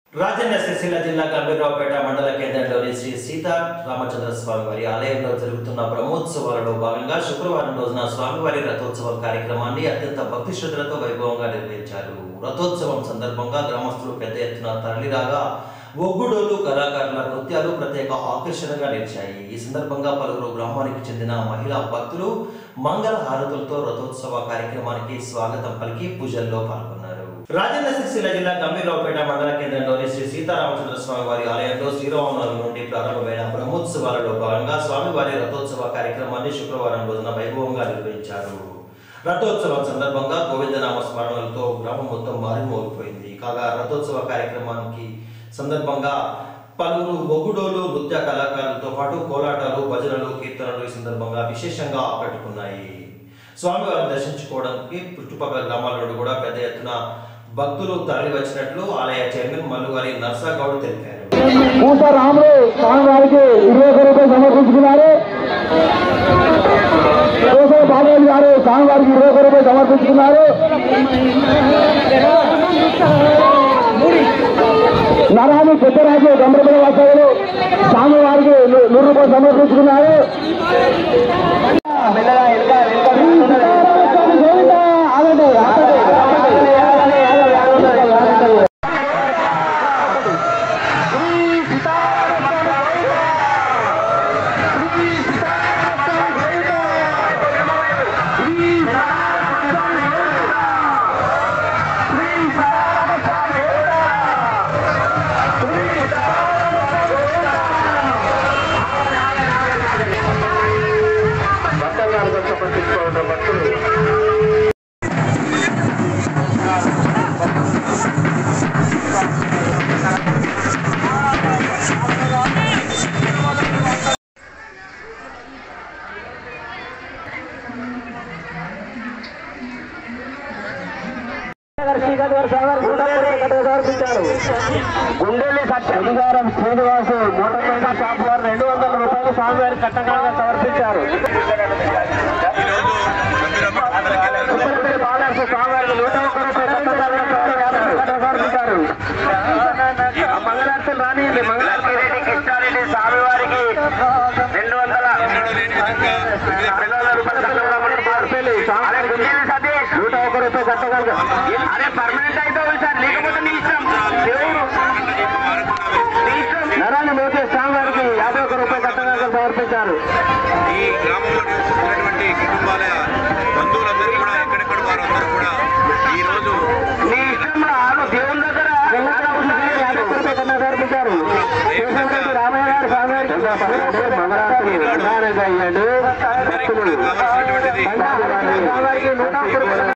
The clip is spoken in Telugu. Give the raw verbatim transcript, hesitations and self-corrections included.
రాజన్న సిరిసిల్ల జిల్లా గంభీరావుపేట మండల కేంద్రంలోని శ్రీ సీతా రామచంద్ర స్వామి వారి ఆలయంలో జరుగుతున్న బ్రహ్మోత్సవాలలో భాగంగా శుక్రవారం రోజున స్వామివారి రథోత్సవం కార్యక్రమాన్ని అత్యంత భక్తి శ్రద్ధలతో వైభవంగా నిర్వహించారు. రథోత్సవం సందర్భంగా గ్రామస్తులు పెద్ద ఎత్తున తరలిరాగా ఒగ్గుడోలు కళాకారుల నృత్యాలు ప్రత్యేక ఆకర్షణగా నిలిచాయి. ఈ సందర్భంగా పలువురు గ్రామానికి చెందిన మహిళా భక్తులు మంగళ హారతులతో రథోత్సవ కార్యక్రమానికి స్వాగతం పలికి పూజల్లో పాల్గొన్నారు. రాజన్న సిరిసిల్ల జిల్లా గంభీరావుపేట మండల కేంద్రంలోని శ్రీ సీతారామచంద్ర స్వామి వారి ఆలయంలో శ్రీరామనవమి నుండి ప్రారంభమైన బ్రహ్మోత్సవాలలో భాగంగా స్వామివారి రథోత్సవ కార్యక్రమాన్ని శుక్రవారం రోజున వైభవంగా నిర్వహించారు. రథోత్సవం సందర్భంగా గోవిందనామ స్మరణలతో గ్రామం మొత్తం మారిమోగిపోయింది. కాగా రథోత్సవ కార్యక్రమానికి సందర్భంగా పలువురు ఒగ్గుడోలు నృత్య కళాకారులతో పాటు కోలాటాలు, భజనలు, కీర్తనలు ఈ సందర్భంగా విశేషంగా ఆకట్టుకున్నాయి. స్వామివారిని దర్శించుకోవడానికి చుట్టుపక్కల గ్రామాల నుండి కూడా పెద్ద ఎత్తున భక్తులు తరలి వచ్చినట్లు ఆలయ చైర్మన్ మల్లుగారి నర్సాగౌడ్ తెలిపారు. రాముడు స్వామివారికి ఇరవై ఒక్క రూపాయలు సమర్పించుకున్నారు. బాలయ్య గారు స్వామివారికి ఇరవై ఒక్క రూపాయలు సమర్పించుకున్నారు. నరాని పెద్దరాజు గంభీర వాసాలు స్వామివారికి నూరు రూపాయలు సమర్పించుకున్నారు. గుండెల్లి అధికారం శ్రీనివాసు మోటార్ సైకిల్ షాప్ వారు రెండు వందల రూపాయలు స్వామివారి కట్టకాలుగా సమర్పించారు. స్వామివారికి నూట ఒక్క రూపాయలు సమర్పించారు. మంగళార్తులు రానియండి. మంగళార్తి రెడ్డి కృష్ణారెడ్డి స్వామివారికి రెండు వందల నూట ఒక్క రూపాయలు కట్టగలగా అదే పర్మనెంట్ అయితే సార్, లేకపోతే నీ ఇష్టం. నరాన్ని మోసే స్వామివారికి యాభై ఒక్క రూపాయలు కట్టగలగా సమర్పించారు. ఈ గ్రామంలో నివసిస్తున్నటువంటి కుటుంబాల బంధువులందరూ కూడా ఎక్కడెక్కడ వారు అందరూ కూడా ఈ రోజు నీ ఇష్టం దేవుని దగ్గర యాభై ఒక్క రూపాయలు కన్నా సమర్పించారు. రామయ్య గారు స్వామివారికి మంగళారతి ప్రధానంగా అయ్యాడు. కావాల్సినటువంటిది నూట ఒక్క రూపాయలు